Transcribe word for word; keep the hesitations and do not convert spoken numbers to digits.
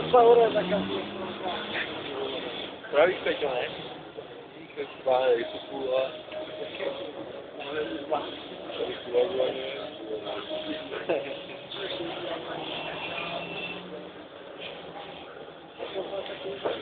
Saura da cabeça. Pravi Peťo, ne? Páne, jsou půla. Tady půla,